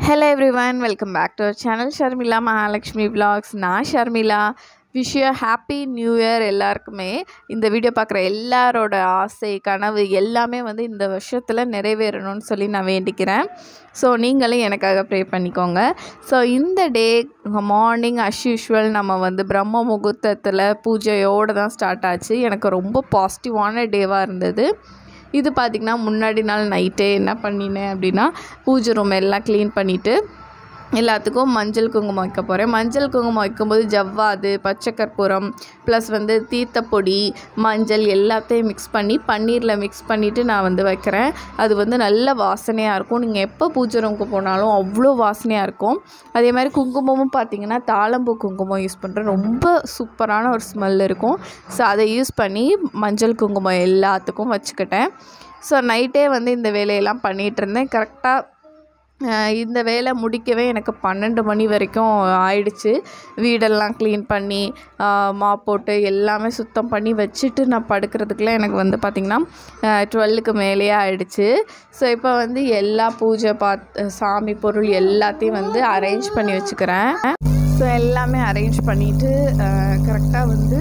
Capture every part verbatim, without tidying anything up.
Hello everyone, welcome back to our channel Sharmila Mahalakshmi Vlogs. நான் Sharmila. Wish you happy new year எல்லாருக்குமே. இந்த video பார்க்குற எல்லாரோட ஆசை கனவு எல்லாமே வந்து இந்த வருஷத்தில் நிறைவேறணும்னு சொல்லி நான் வேண்டிக்கிறேன். ஸோ நீங்களும் எனக்காக ப்ரே பண்ணிக்கோங்க. ஸோ இந்த டே மார்னிங் அஸ் யூஷுவல் நம்ம வந்து பிரம்ம முகூர்த்தத்தில் பூஜையோடு தான் ஸ்டார்ட் ஆச்சு. எனக்கு ரொம்ப பாசிட்டிவான டேவாக இருந்தது. இது பார்த்திங்கன்னா முன்னாடி நாள் நைட்டே என்ன பண்ணினேன் அப்படின்னா பூஜை ரூம் எல்லாம் க்ளீன் பண்ணிவிட்டு எல்லாத்துக்கும் மஞ்சள் குங்குமம் வைக்க போகிறேன். மஞ்சள் குங்குமம் வைக்கும்போது ஜவ்வாது, பச்சை கற்பூரம் ப்ளஸ் வந்து தீர்த்தப்பொடி, மஞ்சள் எல்லாத்தையும் மிக்ஸ் பண்ணி பன்னீரில் மிக்ஸ் பண்ணிவிட்டு நான் வந்து வைக்கிறேன். அது வந்து நல்ல வாசனையாக இருக்கும். நீங்கள் எப்போ பூஜை ரூமுக்கு போனாலும் அவ்வளோ வாசனையாக இருக்கும். அதே மாதிரி குங்குமமும் பார்த்திங்கன்னா தாழம்பூ குங்குமம் யூஸ் பண்ணுறேன். ரொம்ப சூப்பரான ஒரு ஸ்மெல் இருக்கும். ஸோ அதை யூஸ் பண்ணி மஞ்சள் குங்குமம் எல்லாத்துக்கும் வச்சுக்கிட்டேன். ஸோ நைட்டே வந்து இந்த வேலையெல்லாம் பண்ணிகிட்டு இருந்தேன். கரெக்டாக இந்த வேலை முடிக்கவே எனக்கு பன்னெண்டு மணி வரைக்கும் ஆயிடுச்சு. வீடெல்லாம் க்ளீன் பண்ணி மாப் போட்டு எல்லாமே சுத்தம் பண்ணி வச்சுட்டு நான் படுக்கிறதுக்குள்ளே எனக்கு வந்து பார்த்திங்கன்னா டுவெல்லுக்கு மேலேயே ஆயிடுச்சு. ஸோ இப்போ வந்து எல்லா பூஜை பாத் சாமி பொருள் எல்லாத்தையும் வந்து அரேஞ்ச் பண்ணி வச்சுக்கிறேன். ஸோ எல்லாமே அரேஞ்ச் பண்ணிவிட்டு கரெக்டாக வந்து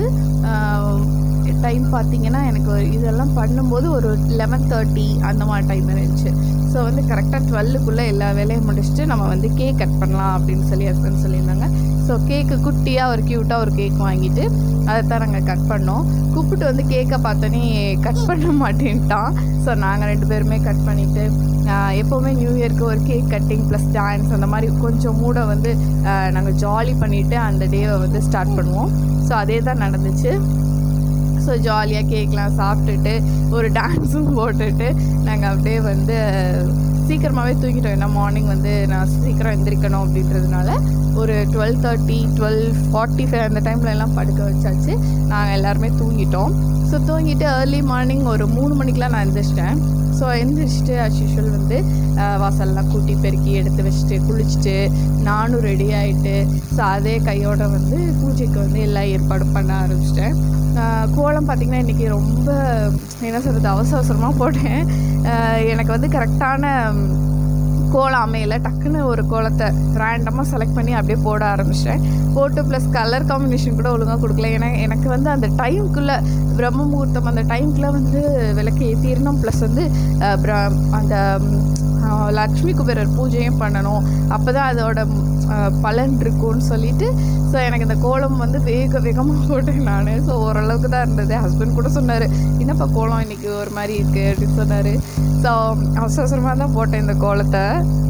டைம் பார்த்திங்கன்னா எனக்கு இதெல்லாம் பண்ணும்போது ஒரு லெவன் தேர்ட்டி அந்த மாதிரி டைம் இருந்துச்சு. ஸோ வந்து கரெக்டாக டுவெல்லுக்குள்ளே எல்லா வேலையும் முடிச்சுட்டு நம்ம வந்து கேக் கட் பண்ணலாம் அப்படின்னு சொல்லி ஹஸ்பண்ட் சொல்லியிருந்தாங்க. ஸோ கேக்கு குட்டியாக ஒரு க்யூட்டாக ஒரு கேக் வாங்கிட்டு அதை தான் நாங்கள் கட் பண்ணோம். கூப்பிட்டு வந்து கேக்கை பார்த்தோன்னே கட் பண்ண மாட்டேன்ட்டான். ஸோ நாங்கள் ரெண்டு பேருமே கட் பண்ணிவிட்டு எப்போவுமே நியூ இயர்க்கு ஒரு கேக் கட்டிங் ப்ளஸ் டான்ஸ் அந்த மாதிரி கொஞ்சம் மூட வந்து நாங்கள் ஜாலி பண்ணிவிட்டு அந்த டேவை வந்து ஸ்டார்ட் பண்ணுவோம். ஸோ அதே தான் நடந்துச்சு. ஸோ ஜாலியாக கேக்லாம் சாப்பிட்டுட்டு ஒரு டான்ஸும் போட்டுட்டு நாங்கள் அப்படியே வந்து சீக்கிரமாகவே தூங்கிட்டோம். ஏன்னா மார்னிங் வந்து நான் சீக்கிரம் எந்திரிக்கணும் அப்படின்றதுனால ஒரு twelve thirty twelve forty five அந்த டைமில் எல்லாம் படுக்க வச்சாச்சு. நாங்கள் எல்லாருமே தூங்கிட்டோம். ஸோ தூங்கிட்டு ஏர்லி மார்னிங் ஒரு மூணு மணிக்கெலாம் நான் எந்திரிச்சிட்டேன். ஸோ எந்திரிச்சிட்டு அஸ் யூஷுவல் வந்து வாசல்லாம் கூட்டி பெருக்கி எடுத்து வச்சுட்டு குளிச்சுட்டு நானும் ரெடி ஆகிட்டு ஸோ அதே கையோடு வந்து பூஜைக்கு வந்து எல்லா ஏற்பாடும் பண்ண ஆரம்பிச்சிட்டேன். கோலம் பார்த்திங்கன்னா இன்றைக்கி ரொம்ப என்ன சொல்கிறது அவசர அவசரமாக போட்டேன். எனக்கு வந்து கரெக்டான கோலம் அமையல. டக்குன்னு ஒரு கோலத்தை ரேண்டமாக செலக்ட் பண்ணி அப்படியே போட ஆரம்பிச்சிட்டேன். போட்டு ப்ளஸ் கலர் காம்பினேஷன் கூட ஒழுங்காக கொடுக்கல. ஏன்னா எனக்கு வந்து அந்த டைமுக்குள்ளே பிரம்ம முகூர்த்தம் அந்த டைமுக்குள்ளே வந்து விளக்கு ஏற்றிடணும். ப்ளஸ் வந்து அந்த லக்ஷ்மி குபேரர் பூஜையும் பண்ணணும். அப்போ தான் அதோட பலன் இருக்கும்னு சொல்லிட்டு ஸோ எனக்கு இந்த கோலம் வந்து வேக வேகமாக போட்டேன் நான். ஸோ ஓரளவுக்கு தான் இருந்தது. ஹஸ்பண்ட் கூட சொன்னார், என்னப்பா கோலம் இன்றைக்கி ஒரு மாதிரி இருக்குது அப்படின்னு சொன்னார். ஸோ அவசர அவசரமாக தான் போட்டேன் இந்த கோலத்தை.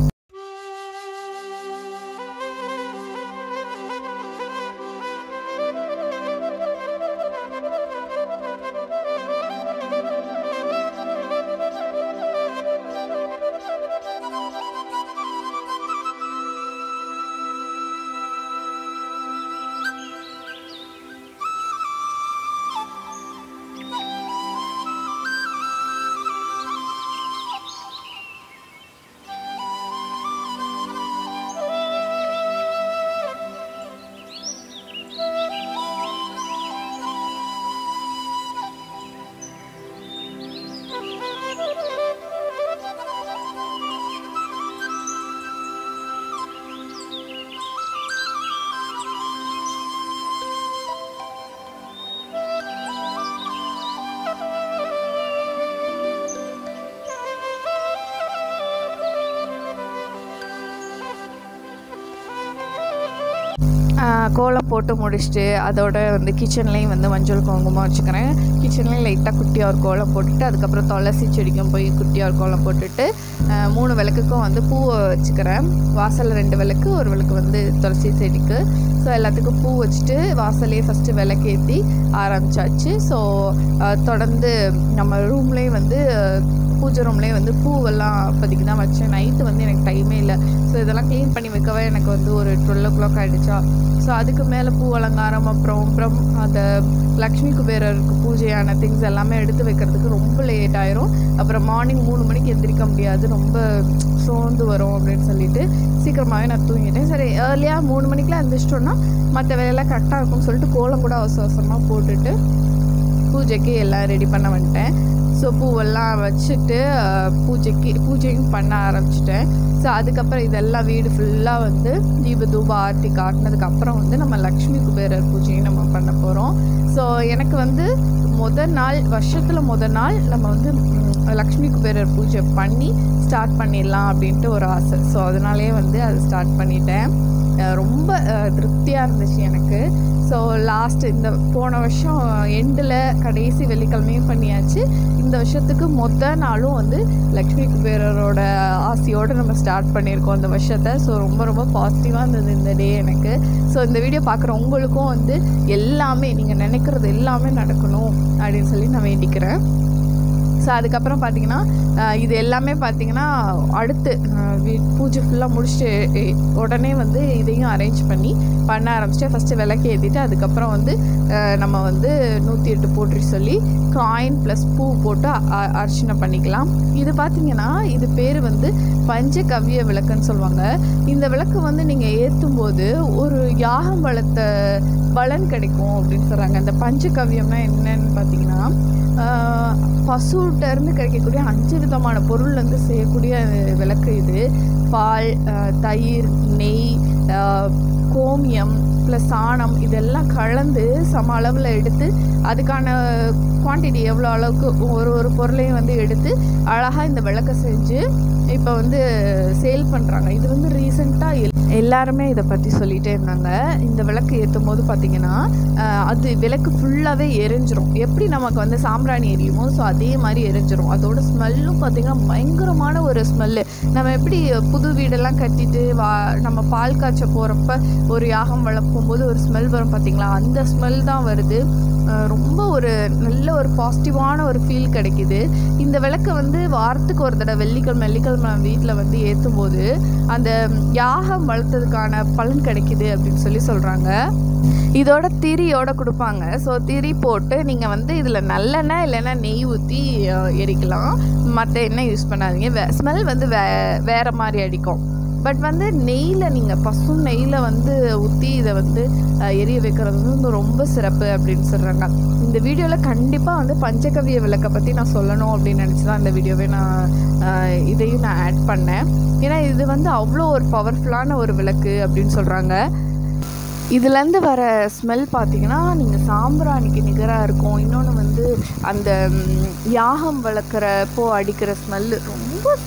கோலம் போட்டு முடிச்சுட்டு அதோட வந்து கிச்சன்லேயும் வந்து மஞ்சள் குங்குமம் வச்சுக்கிறேன். கிச்சன்லேயும் லைட்டாக குட்டியாக ஒரு கோலம் போட்டுட்டு அதுக்கப்புறம் துளசி செடிக்கும் போய் குட்டியாக ஒரு கோலம் போட்டுட்டு மூணு விளக்குக்கும் வந்து பூவை வச்சுக்கிறேன். வாசலில் ரெண்டு விளக்கு, ஒரு விளக்கு வந்து துளசி செடிக்கு. ஸோ எல்லாத்துக்கும் பூ வச்சுட்டு வாசல்லையே ஃபஸ்ட்டு விளக்கேற்றி ஆரம்பிச்சாச்சு. ஸோ தொடர்ந்து நம்ம ரூம்லேயே வந்து பூஜை ரூம்லேயே வந்து பூவெல்லாம் அப்போதைக்கு தான் வச்சேன். நைட்டு வந்து எனக்கு டைமே இல்லை. ஸோ இதெல்லாம் க்ளீன் பண்ணி வைக்கவே எனக்கு வந்து ஒரு டுவெல் ஓ கிளாக் ஆகிடுச்சா. ஸோ அதுக்கு மேலே பூ அலங்காரம் அப்புறம் அப்புறம் அந்த லக்ஷ்மி குபேரருக்கு பூஜையான திங்ஸ் எல்லாமே எடுத்து வைக்கிறதுக்கு ரொம்ப லேட் ஆயிரும். அப்புறம் மார்னிங் மூணு மணிக்கு எந்திரிக்க முடியாது, ரொம்ப சோர்ந்து வரும் அப்படின்னு சொல்லிட்டு சீக்கிரமாகவே நான் தூங்கிட்டேன். சரி ஏர்லியாக மூணு மணிக்கெலாம் எந்திரிச்சிட்டோன்னா மற்ற வேலையெல்லாம் கரெக்டாக இருக்கும்னு சொல்லிட்டு கோலம் கூட அவசர அவசரமாக போட்டுட்டு பூஜைக்கு எல்லாம் ரெடி பண்ண வந்துட்டேன். ஸோ பூவெல்லாம் வச்சுட்டு பூஜைக்கு பூஜையும் பண்ண ஆரம்பிச்சிட்டேன். ஸோ அதுக்கப்புறம் இதெல்லாம் வீடு ஃபுல்லாக வந்து தீப தூப ஆர்த்தி காட்டினதுக்கப்புறம் வந்து நம்ம லக்ஷ்மி குபேரர் பூஜையும் நம்ம பண்ண போகிறோம். ஸோ எனக்கு வந்து முதல் நாள் வருஷத்தில் முதல் நாள் நம்ம வந்து லக்ஷ்மி குபேரர் பூஜை பண்ணி ஸ்டார்ட் பண்ணிடலாம் அப்படின்ட்டு ஒரு ஆசை. ஸோ அதனாலே வந்து அது ஸ்டார்ட் பண்ணிட்டேன். ரொம்ப திருப்தியாக இருந்துச்சு எனக்கு. ஸோ லாஸ்ட் இந்த போன வருஷம் எண்டில் கடைசி வெள்ளிக்கிழமையும் பண்ணியாச்சு. இந்த வருஷத்துக்கு மொதல் நாளும் வந்து லக்ஷ்மி குபேரரோட ஆசையோடு நம்ம ஸ்டார்ட் பண்ணியிருக்கோம் இந்த வருஷத்தை. ஸோ ரொம்ப ரொம்ப பாசிட்டிவாக இருந்தது இந்த டே எனக்கு. ஸோ இந்த வீடியோ பார்க்குற உங்களுக்கும் வந்து எல்லாமே நீங்கள் நினைக்கிறது எல்லாமே நடக்கணும் அப்படின்னு சொல்லி நான் வேண்டிக்கிறேன். ஸோ அதுக்கப்புறம் பார்த்திங்கன்னா இது எல்லாமே பார்த்திங்கன்னா அடுத்து வீ பூஜை ஃபுல்லாக முடிச்சுட்டு உடனே வந்து இதையும் அரேஞ்ச் பண்ணி பண்ண ஆரம்பிச்சிட்டேன். ஃபஸ்ட்டு விளக்கு ஏற்றிட்டு அதுக்கப்புறம் வந்து நம்ம வந்து நூற்றி எட்டு போற்றி சொல்லி காயின் ப்ளஸ் பூ போட்டு அர்ச்சனை பண்ணிக்கலாம். இது பார்த்திங்கன்னா இது பேர் வந்து பஞ்சகவ்ய விளக்குன்னு சொல்லுவாங்க. இந்த விளக்கு வந்து நீங்கள் ஏற்றும் போது ஒரு யாகம் வளர்த்த பலன் கிடைக்கும் அப்படின்னு சொல்கிறாங்க. இந்த பஞ்சகவ்யம்னா என்னன்னு பார்த்தீங்கன்னா பசுகிட்டேருந்து கிடைக்கக்கூடிய அஞ்சு விதமான பொருள்லேருந்து செய்யக்கூடிய விளக்கு இது. பால், தயிர், நெய், கோமியம் ப்ளஸ் சாணம் இதெல்லாம் கலந்து சம அளவில் எடுத்து அதுக்கான குவான்டிட்டி எவ்வளோ அளவுக்கு ஒரு ஒரு பொருளையும் வந்து எடுத்து அழகாக இந்த விளக்கை செஞ்சு இப்போ வந்து சேல் பண்ணுறாங்க. இது வந்து ரீசெண்டாக எல்லாருமே இதை பற்றி சொல்லிகிட்டே இருந்தாங்க. இந்த விளக்கு ஏற்றும் போது பார்த்திங்கன்னா அது விளக்கு ஃபுல்லாகவே எரிஞ்சிரும். எப்படி நமக்கு வந்து சாம்பிராணி எரியுமோ ஸோ அதே மாதிரி எரிஞ்சிரும். அதோட ஸ்மெல்லும் பார்த்திங்கன்னா பயங்கரமான ஒரு ஸ்மெல்லு. நம்ம எப்படி புது வீடெல்லாம் கட்டிட்டு வா நம்ம பால் காய்ச்ச போகிறப்ப ஒரு யாகம் வளர்க்கும் போது ஒரு ஸ்மெல் வரும் பார்த்திங்களா, அந்த ஸ்மெல் தான் வருது. ரொம்ப ஒரு நல்ல ஒரு பாசிட்டிவான ஒரு ஃபீல் கிடைக்கிது. இந்த விளக்கை வந்து வாரத்துக்கு ஒரு தடவை வெள்ளிக்கிழமை வெள்ளிக்கிழமை வீட்டில் வந்து ஏற்றும் போது அந்த யாகம் வளர்த்ததுக்கான பலன் கிடைக்கிது அப்படின்னு சொல்லி சொல்கிறாங்க. இதோட திரியோட கொடுப்பாங்க. ஸோ திரி போட்டு நீங்கள் வந்து இதில் நல்லெண்ணெய் இல்லைன்னா நெய் ஊற்றி எரிக்கலாம். மற்ற எண்ணெய் யூஸ் பண்ணாதீங்க. வே ஸ்மெல் வந்து வே வேறு மாதிரி அடிக்கும். பட் வந்து நெய்யில் நீங்கள் பசு நெய்யில் வந்து ஊற்றி இதை வந்து எரிய வைக்கிறது வந்து ரொம்ப சிறப்பு அப்படின்னு சொல்கிறாங்க. இந்த வீடியோவில் கண்டிப்பாக வந்து பஞ்சகவ்ய விளக்கை பற்றி நான் சொல்லணும் அப்படின்னு நினச்சி தான் இந்த வீடியோவை நான் இதையும் நான் ஆட் பண்ணேன். ஏன்னா இது வந்து அவ்வளோ ஒரு பவர்ஃபுல்லான ஒரு விளக்கு அப்படின்னு சொல்கிறாங்க. இதுலேருந்து வர ஸ்மெல் பார்த்திங்கன்னா நீங்கள் சாம்பிராணிக்கு நிகராக இருக்கும். இன்னொன்று வந்து அந்த யாகம் வளர்க்குறப்போ அடிக்கிற ஸ்மெல்லு ரொம்ப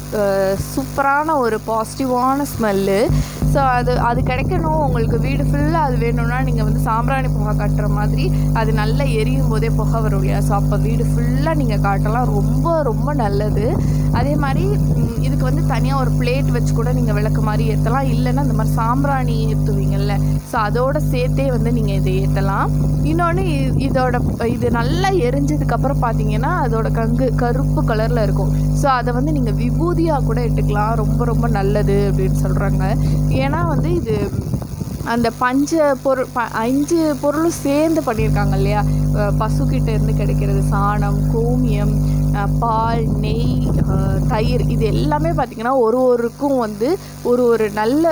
சூப்பரான ஒரு பாசிட்டிவான ஸ்மெல்லு. ஸோ அது அது கிடைக்கணும் உங்களுக்கு வீடு ஃபுல்லாக அது வேணும்னா நீங்கள் வந்து சாம்பிராணி புகை காட்டுற மாதிரி அது நல்லா எரியும் போதே புகை வரும் இல்லையா. ஸோ அப்போ வீடு ஃபுல்லாக நீங்கள் காட்டலாம். ரொம்ப ரொம்ப நல்லது. அதே மாதிரி இதுக்கு வந்து தனியாக ஒரு பிளேட் வச்சு கூட நீங்கள் விளக்கு மாதிரி ஏற்றலாம். இல்லைன்னா இந்த மாதிரி சாம்பிராணி ஏற்றுவீங்கள்ல ஸோ அதோட சேர்த்தே வந்து நீங்கள் இதை ஏற்றலாம். இன்னொன்று இதோட இது நல்லா எரிஞ்சதுக்கப்புறம் பார்த்தீங்கன்னா அதோட கங்கு கருப்பு கலரில் இருக்கும். ஸோ அதை வந்து நீங்கள் விபூதியாக கூட இட்டுக்கலாம். ரொம்ப ரொம்ப நல்லது அப்படின்னு சொல்கிறாங்க. ஏன்னா வந்து இது அந்த பஞ்ச பொருள் ப அஞ்சு பொருளும் சேர்ந்து பண்ணியிருக்காங்க இல்லையா. பசுக்கிட்ட இருந்து கிடைக்கிறது சாணம், கோமியம், பால், நெய், தயிர் இது எல்லாமே பார்த்திங்கன்னா ஒரு ஒருக்கும் வந்து ஒரு ஒரு நல்ல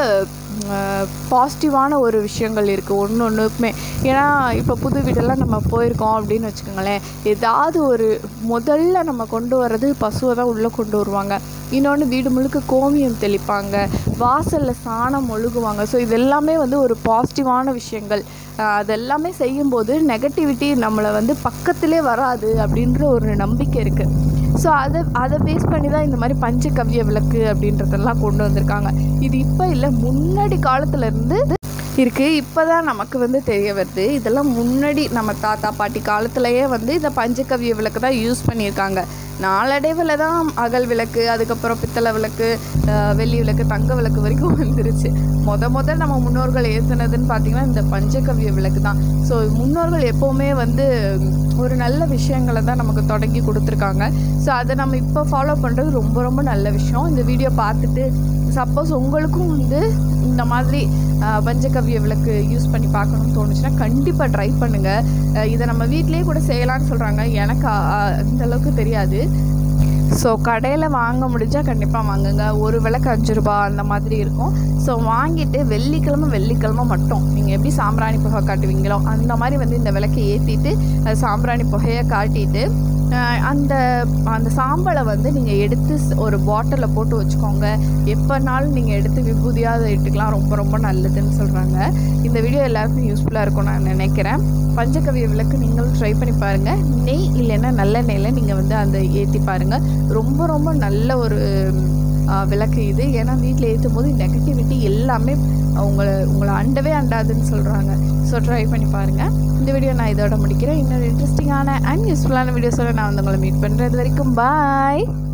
பாசிட்டிவான ஒரு விஷயங்கள் இருக்குது ஒன்று ஒன்றுக்குமே. ஏன்னா இப்போ புது வீடெல்லாம் நம்ம போயிருக்கோம் அப்படின்னு வச்சுக்கோங்களேன், ஏதாவது ஒரு முதல்ல நம்ம கொண்டு வர்றது பசுவை தான் உள்ளே கொண்டு வருவாங்க. இன்னொன்று வீடு முழுக்க கோமியம் தெளிப்பாங்க, வாசலில் சாணம் ஒழுகுவாங்க. ஸோ இது எல்லாமே வந்து ஒரு பாசிட்டிவான விஷயங்கள். அதெல்லாமே செய்யும்போது நெகட்டிவிட்டி நம்மளை வந்து பக்கத்திலே வராது அப்படின்ற ஒரு நம்பிக்கை இருக்குது. ஸோ அதை அதை பேஸ் பண்ணி தான் இந்த மாதிரி பஞ்சகவ்ய விளக்கு அப்படின்றதெல்லாம் கொண்டு வந்திருக்காங்க. இது இப்போ இல்லை, முன்னாடி காலத்துலேருந்து இருக்குது. இப்போ தான் நமக்கு வந்து தெரிய வருது. இதெல்லாம் முன்னாடி நம்ம தாத்தா பாட்டி காலத்துலேயே வந்து இந்த பஞ்சகவ்ய விளக்கு தான் யூஸ் பண்ணியிருக்காங்க. நாளடைவில் தான் அகல் விளக்கு, அதுக்கப்புறம் பித்தளை விளக்கு, வெள்ளி விளக்கு, தங்க விளக்கு வரைக்கும் வந்துருச்சு. மொத மொதல் நம்ம முன்னோர்கள் ஏற்றுனதுன்னு பார்த்திங்கன்னா இந்த பஞ்சகவ்ய விளக்கு தான். ஸோ முன்னோர்கள் எப்போவுமே வந்து ஒரு நல்ல விஷயங்களை தான் நமக்கு தொடங்கி கொடுத்துருக்காங்க. ஸோ அதை நம்ம இப்போ ஃபாலோ பண்ணுறது ரொம்ப ரொம்ப நல்ல விஷயம். இந்த வீடியோ பார்த்துட்டு சப்போஸ் உங்களுக்கும் வந்து இந்த மாதிரி பஞ்சகவ்ய விளக்கு யூஸ் பண்ணி பார்க்கணும்னு தோணுச்சுன்னா கண்டிப்பாக ட்ரை பண்ணுங்கள். இதை நம்ம வீட்டிலேயே கூட செய்யலான்னு சொல்கிறாங்க. எனக்கு அந்தளவுக்கு தெரியாது. ஸோ கடையில் வாங்க முடிஞ்சால் கண்டிப்பாக வாங்குங்க. ஒரு விளக்கு அஞ்சு ரூபா அந்த மாதிரி இருக்கும். ஸோ வாங்கிட்டு வெள்ளிக்கிழமை வெள்ளிக்கிழமை மட்டும் நீங்கள் எப்படி சாம்பிராணி புகை காட்டுவீங்களோ அந்த மாதிரி வந்து இந்த விளக்கை ஏற்றிட்டு சாம்பிராணி புகையை காட்டிட்டு அந்த அந்த சாம்பலை வந்து நீங்கள் எடுத்து ஒரு பாட்டிலில் போட்டு வச்சுக்கோங்க. எப்போனாலும் நீங்கள் எடுத்து விபூதியாக அதை இட்டுக்கலாம். ரொம்ப ரொம்ப நல்லதுன்னு சொல்கிறாங்க. இந்த வீடியோ எல்லாருக்கும் யூஸ்ஃபுல்லாக இருக்கும் நான் நினைக்கிறேன். பஞ்சகவ்ய விளக்கு நீங்களும் ட்ரை பண்ணி பாருங்கள். நெய் இல்லைன்னா நல்ல நெய்யில் நீங்கள் வந்து அந்த ஏற்றி பாருங்கள். ரொம்ப ரொம்ப நல்ல ஒரு விளக்கு இது. ஏன்னா வீட்டில் ஏற்றும் போது நெகட்டிவிட்டி எல்லாமே உங்களை உங்களை அண்டவே அண்டாதுன்னு சொல்கிறாங்க. ஸோ ட்ரை பண்ணி பாருங்கள். இந்த வீடியோ நான் இதோட முடிக்கிறேன். இன்னொரு இன்ட்ரெஸ்டிங்கான அண்ட் யூஸ்ஃபுல்லான வீடியோஸோட நான் வந்து உங்களை மீட் பண்ணுறது வரைக்கும் பாய்.